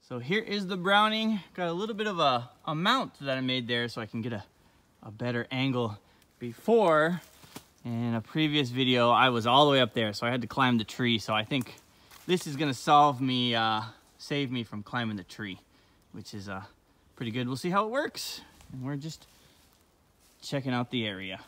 So here is the Browning. Got a little bit of a mount that I made there so I can get a better angle. Before, in a previous video, I was all the way up there, so I had to climb the tree. So I think this is gonna save me from climbing the tree, which is pretty good. We'll see how it works. And we're just checking out the area.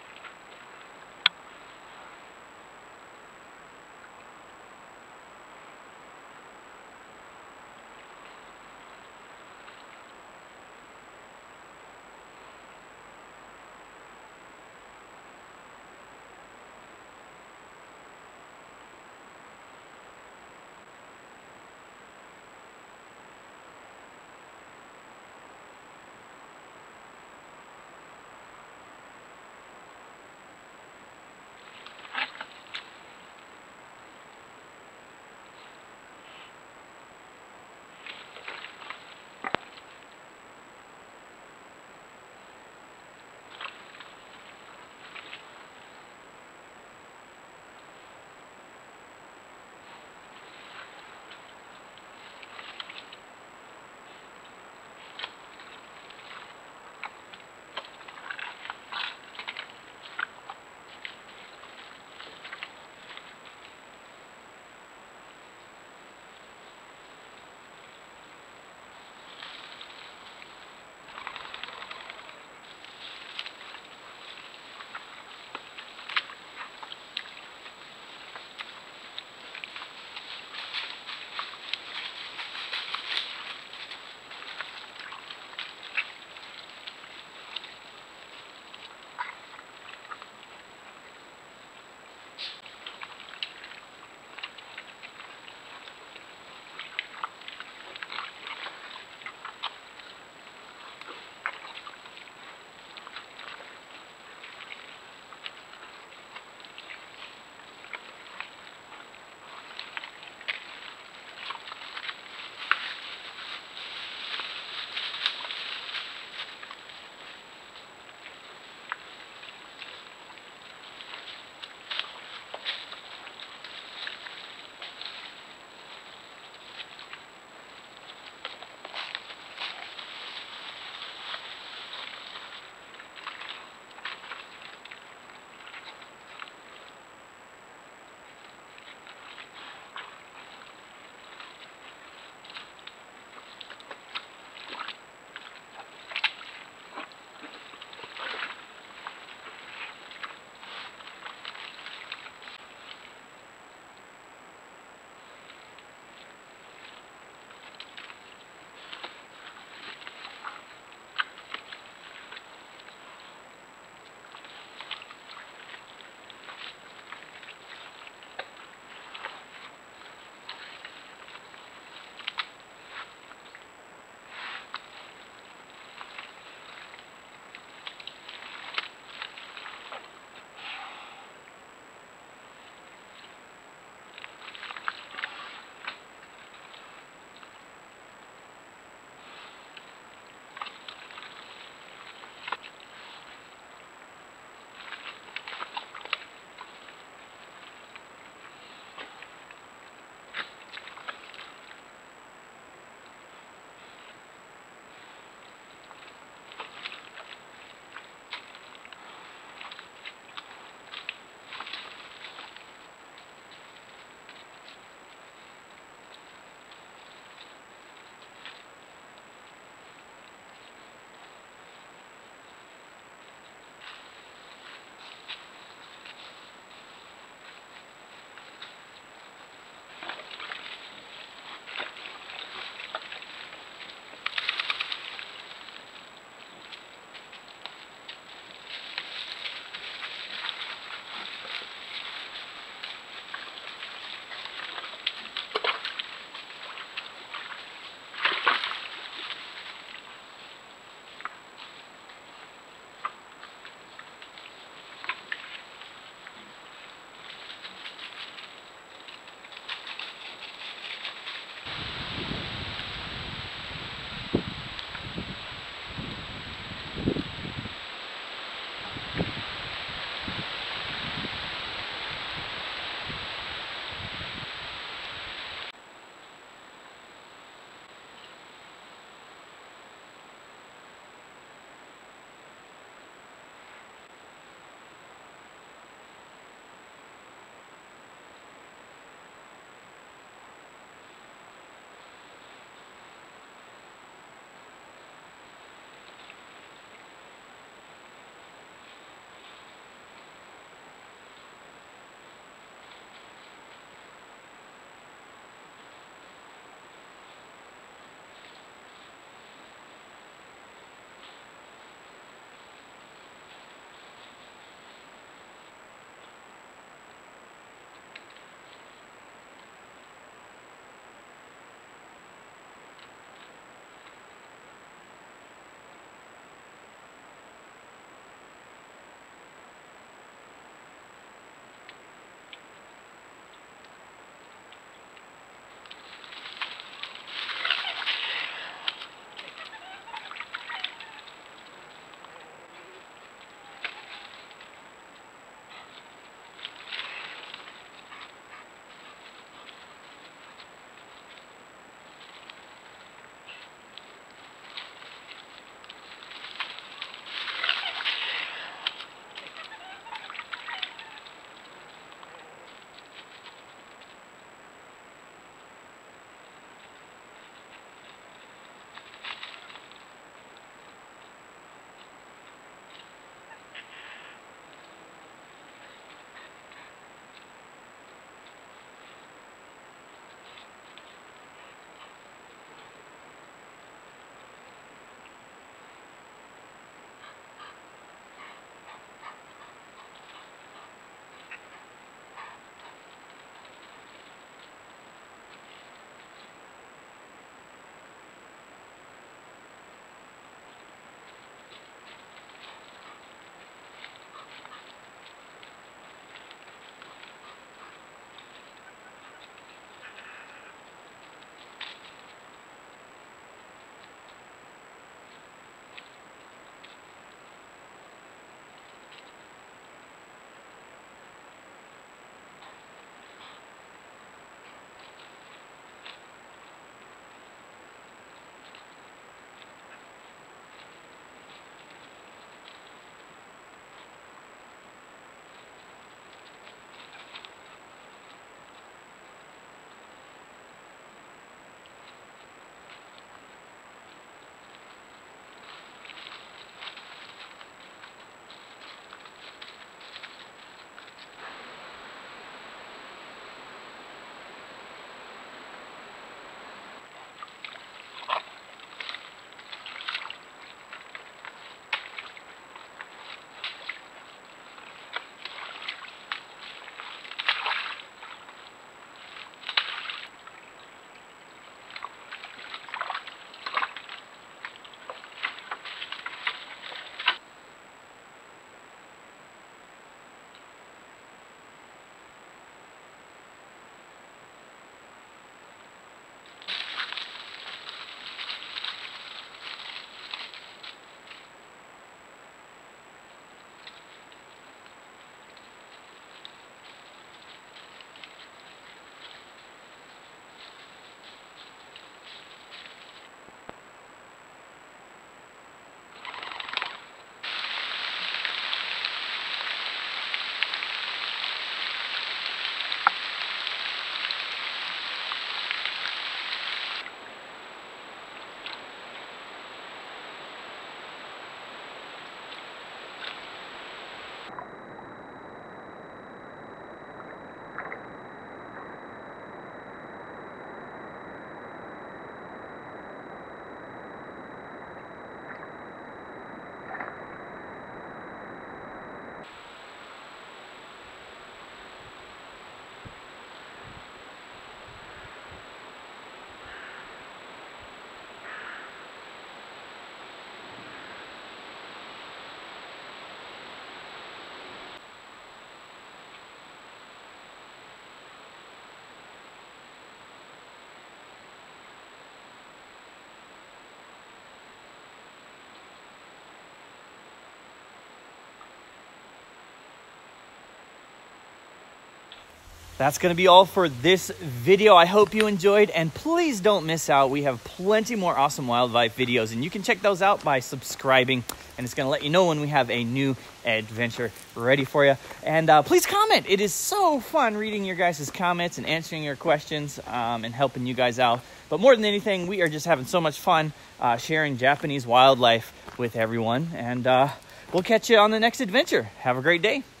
that's going to be all for this video. I hope you enjoyed, and please don't miss out. We have plenty more awesome wildlife videos, and you can check those out by subscribing, and it's going to let you know when we have a new adventure ready for you. And please comment. It is so fun reading your guys' comments and answering your questions and helping you guys out. But more than anything, we are just having so much fun sharing Japanese wildlife with everyone, and we'll catch you on the next adventure. Have a great day.